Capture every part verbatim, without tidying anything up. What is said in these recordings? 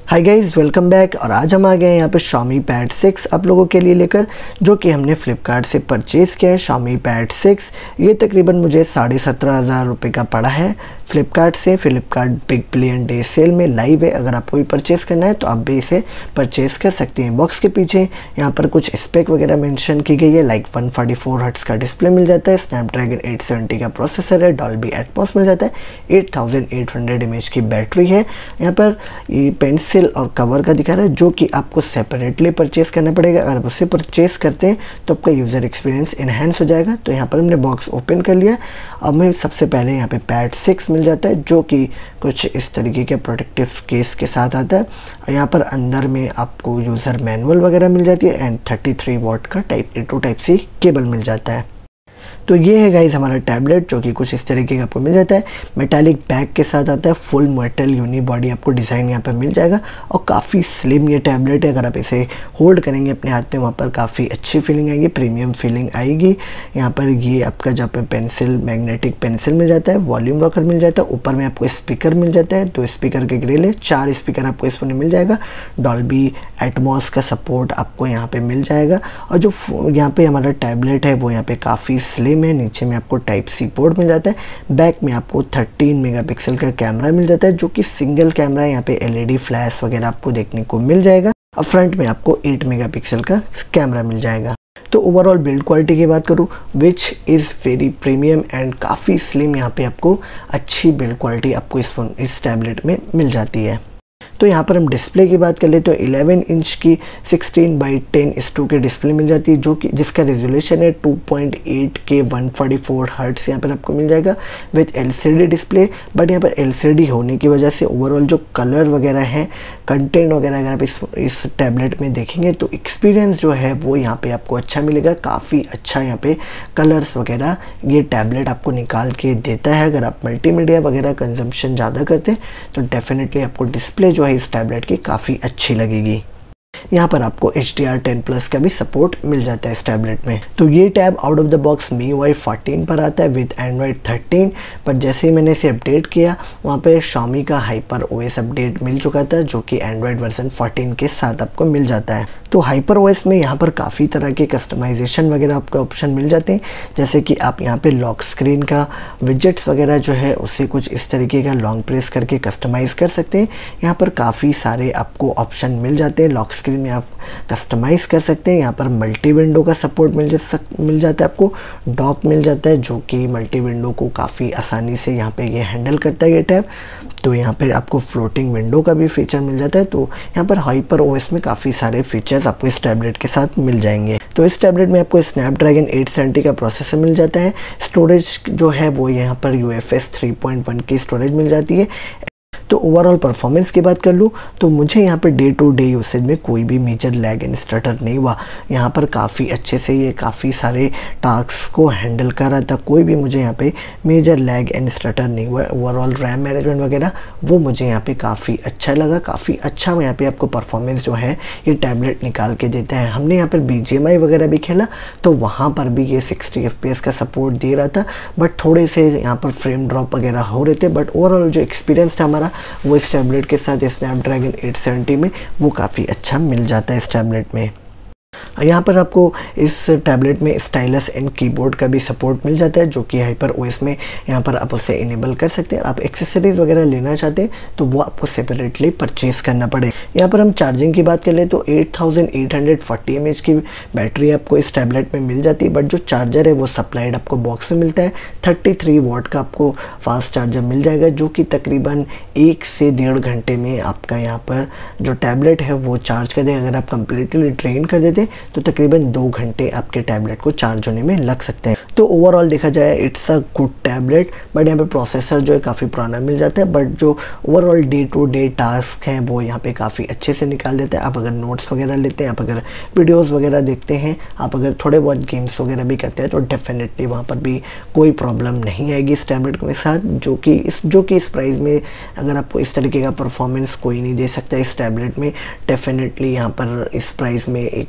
हाय guys, welcome back. और आज हम आ गए हैं यहाँ पे Xiaomi Pad सिक्स आप लोगों के लिए लेकर, जो कि हमने फ्लिपकार्ट से परचेज़ किया है। Xiaomi Pad सिक्स ये तकरीबन मुझे साढ़े सत्रह हज़ार रुपये का पड़ा है फ्लिपकार्ट से। Flipkart big billion day sale में लाइव है। अगर आपको भी परचेज़ करना है तो आप भी इसे परचेज़ कर सकते हैं। बॉक्स के पीछे यहाँ पर कुछ स्पेक वगैरह मेंशन की गई है, like one forty four hertz का डिस्प्ले मिल जाता है, स्नैपड्रैगन एट सेवेंटी का प्रोसेसर है, डॉल्बी एटमॉस मिल जाता है, eight thousand eight hundred mAh की बैटरी है। यहाँ पर ये पेंसिल और कवर का दिखा रहा है, जो कि आपको सेपरेटली परचेस करना पड़ेगा। अगर आप उससे परचेस करते हैं तो आपका यूज़र एक्सपीरियंस इनहेंस हो जाएगा। तो यहाँ पर हमने बॉक्स ओपन कर लिया। अब हमें सबसे पहले यहाँ पे पैड सिक्स मिल जाता है, जो कि कुछ इस तरीके के प्रोटेक्टिव केस के साथ आता है। और यहाँ पर अंदर में आपको यूज़र मैनुअल वगैरह मिल जाती है एंड थर्टी थ्री वॉट का type A to type C cable मिल जाता है। तो ये है गाइज हमारा टैबलेट, जो कि कुछ इस तरीके का आपको मिल जाता है। मेटालिक बैग के साथ आता है, फुल मेटल यूनी बॉडी आपको डिज़ाइन यहाँ पर मिल जाएगा और काफ़ी स्लिम ये टैबलेट है। अगर आप इसे होल्ड करेंगे अपने हाथ में, वहाँ पर काफ़ी अच्छी फीलिंग आएगी, प्रीमियम फीलिंग आएगी। यहाँ पर ये आपका जहाँ पे पेंसिल, मैग्नेटिक पेंसिल मिल जाता है, वॉल्यूम रॉकर मिल जाता है, ऊपर में आपको स्पीकर मिल जाता है, दो स्पीकर के ग्रिल है, चार स्पीकर आपको इस फोन में मिल जाएगा। डॉल्बी एटमॉस का सपोर्ट आपको यहाँ पे मिल जाएगा। और जो यहाँ पे हमारा टैबलेट है वो यहाँ पे काफ़ी स्लिम में नीचे में आपको टाइप सी पोर्ट मिल जाता है। बैक में आपको थर्टीन मेगापिक्सल का कैमरा मिल जाता है, जो कि सिंगल कैमरा है। यहाँ पे एलईडी फ्लैश वगैरह आपको देखने को मिल जाएगा। और फ्रंट में आपको एट मेगापिक्सल का कैमरा मिल जाएगा। तो ओवरऑल बिल्ड क्वालिटी की बात करूँ, which is very premium and काफ़ी स्लिम। यहाँ पे आपको अच्छी बिल्ड क्वालिटी आपको इस फोन इस टैबलेट में मिल जाती है। तो यहाँ पर हम डिस्प्ले की बात कर ले तो इलेवन इंच की sixteen by ten is to की डिस्प्ले मिल जाती है, जो कि जिसका रेजोल्यूशन है two point eight K one forty four hertz यहाँ पर आपको मिल जाएगा विथ एलसीडी डिस्प्ले। बट यहाँ पर एलसीडी होने की वजह से ओवरऑल जो कलर वगैरह हैं, कंटेंट वगैरह अगर आप इस इस टैबलेट में देखेंगे तो एक्सपीरियंस जो है वो यहाँ पे आपको अच्छा मिलेगा। काफ़ी अच्छा यहाँ पे कलर्स वगैरह ये टैबलेट आपको निकाल के देता है। अगर आप मल्टीमीडिया वगैरह कंजम्पशन ज़्यादा करते हैं तो डेफिनेटली आपको डिस्प्ले जो है इस टैबलेट की काफ़ी अच्छी लगेगी। यहाँ पर आपको H D R ten plus का भी सपोर्ट मिल जाता है इस टैबलेट में। तो ये tab out of the box Mi U I fourteen पर आता है विद एंड्रॉयड थर्टीन। पर जैसे ही मैंने इसे अपडेट किया, वहाँ पे Xiaomi का हाइपर ओएस अपडेट मिल चुका था, जो कि एंड्रॉयड वर्जन फोर्टीन के साथ आपको मिल जाता है। तो हाइपर ओएस में यहाँ पर काफ़ी तरह के कस्टमाइजेशन वगैरह आपको ऑप्शन मिल जाते हैं, जैसे कि आप यहाँ पे लॉक स्क्रीन का विजेट्स वगैरह जो है उसे कुछ इस तरीके का लॉन्ग प्रेस करके कस्टमाइज़ कर सकते हैं। यहाँ पर काफ़ी सारे आपको ऑप्शन मिल जाते हैं। लॉक स्क्रीन में आप कस्टमाइज़ कर सकते हैं। यहाँ पर मल्टी विंडो का सपोर्ट मिल जा सक मिल जाता है आपको, डॉक मिल जाता है, जो कि मल्टी विंडो को काफ़ी आसानी से यहाँ पे ये हैंडल करता है ये टैब। तो यहाँ पे आपको फ्लोटिंग विंडो का भी फीचर मिल जाता है। तो यहाँ पर हाइपर ओएस में काफ़ी सारे फीचर्स आपको इस टैबलेट के साथ मिल जाएंगे। तो इस टैबलेट में आपको स्नैपड्रैगन एट सेवेंटी का प्रोसेसर मिल जाता है। स्टोरेज जो है वो यहाँ पर U F S three point one की स्टोरेज मिल जाती है। तो ओवरऑल परफॉर्मेंस की बात कर लूँ तो मुझे यहाँ पे डे टू डे यूसेज में कोई भी मेजर लैग एंड स्टटर नहीं हुआ। यहाँ पर काफ़ी अच्छे से ये काफ़ी सारे टास्क को हैंडल कर रहा था, कोई भी मुझे यहाँ पे मेजर लैग एंड स्टटर नहीं हुआ। ओवरऑल रैम मैनेजमेंट वगैरह वो मुझे यहाँ पे काफ़ी अच्छा लगा। काफ़ी अच्छा यहाँ पे आपको परफॉर्मेंस जो है ये टैबलेट निकाल के देता है। हमने यहाँ पर बी जी एम आई वगैरह भी खेला तो वहाँ पर भी ये सिक्सटी एफ पी एस का सपोर्ट दे रहा था, बट थोड़े से यहाँ पर फ्रेम ड्रॉप वगैरह हो रहे थे। बट ओवरऑल जो एक्सपीरियंस था हमारा वो इस टैबलेट के साथ स्नैपड्रैगन एट सेवेंटी में वो काफ़ी अच्छा मिल जाता है इस टैबलेट में। यहाँ पर आपको इस टैबलेट में स्टाइलस एंड कीबोर्ड का भी सपोर्ट मिल जाता है, जो कि हाइपर ओएस में यहाँ पर आप उसे इनेबल कर सकते हैं। आप एक्सेसरीज वगैरह लेना चाहते हैं तो वो आपको सेपरेटली परचेज करना पड़ेगा। यहाँ पर हम चार्जिंग की बात कर ले तो eight thousand eight hundred forty M H की बैटरी आपको इस टैबलेट में मिल जाती है। बट जो चार्जर है वो सप्लाइड आपको बॉक्स में मिलता है। थर्टी थ्री वॉट का आपको फास्ट चार्जर मिल जाएगा, जो कि तकरीबन एक से डेढ़ घंटे में आपका यहाँ पर जो टैबलेट है वो चार्ज कर देगा। अगर आप कंप्लीटली ड्रेन कर देते तो तकरीबन दो घंटे आपके टैबलेट को चार्ज होने में लग सकते हैं। तो ओवरऑल देखा जाए it's a good tablet. But यहाँ पे प्रोसेसर जो है काफ़ी पुराना मिल जाता है, बट जो overall day to day task हैं वो यहाँ पे काफ़ी अच्छे से निकाल देता है। आप अगर नोट्स वगैरह लेते हैं, आप अगर वीडियोस वगैरह देखते हैं, आप अगर थोड़े बहुत गेम्स वगैरह भी करते हैं तो डेफिनेटली वहाँ पर भी कोई प्रॉब्लम नहीं आएगी इस टैबलेट के साथ, जो कि इस जो कि इस प्राइस में अगर आपको इस तरीके का परफॉर्मेंस कोई नहीं दे सकता इस टैबलेट में। डेफिनेटली यहाँ पर इस प्राइस में एक one of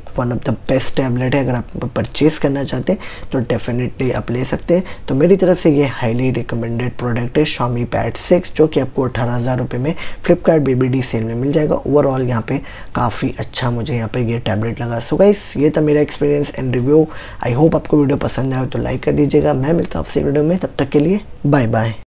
the best tablet है। अगर आप परचेस करना चाहते हैं तो डेफिनेटली आप ले सकते हैं। तो मेरी तरफ से ये हाईली रिकमेंडेड प्रोडक्ट है Xiaomi Pad सिक्स, जो कि आपको अठारह हज़ार रुपये में फ्लिपकार्ट बीबीडी सेल में मिल जाएगा। ओवरऑल यहाँ पे काफ़ी अच्छा मुझे यहाँ पे ये टैबलेट लगा। सो गाइस, ये था मेरा experience and review. I hope आपको वीडियो पसंद आए तो लाइक कर दीजिएगा। मैं मिलता हूँ आपसे वीडियो में, तब तक के लिए बाय बाय।